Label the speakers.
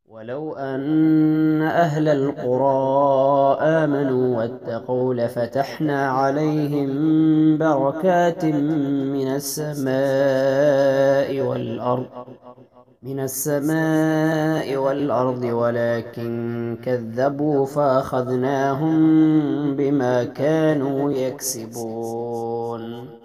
Speaker 1: ولو أن أهل القرى آمنوا واتقوا لفتحنا عليهم بركات من السماء والأرض ولكن كذبوا فأخذناهم بما كانوا يكسبون.